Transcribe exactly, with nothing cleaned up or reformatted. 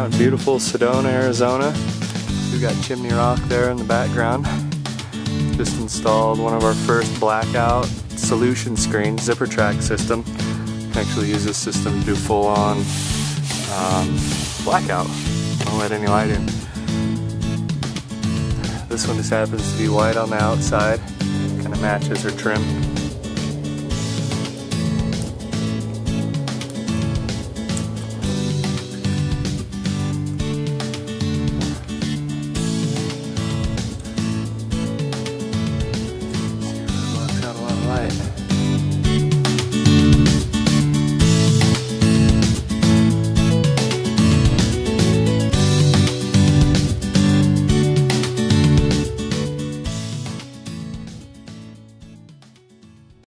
out in beautiful Sedona, Arizona. We've got Chimney Rock there in the background. Just installed one of our first Blackout solution screen zipper track system. You can actually use this system to do full-on um, blackout. Don't let any light in. This one just happens to be white on the outside. Kind of matches her trim.